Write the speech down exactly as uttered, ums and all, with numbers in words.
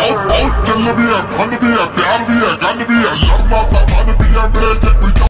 ਚੱਲ ਵੀ ਆ ਫਨ ਵੀ ਆ ਪਿਆਰ ਵੀ ਆ ਗੱਲ ਵੀ ਆ ਲੜਨਾ ਤਾਂ ਮਨ ਵੀ ਆ ਮੇਰੇ ਜੇ ਕੋਈ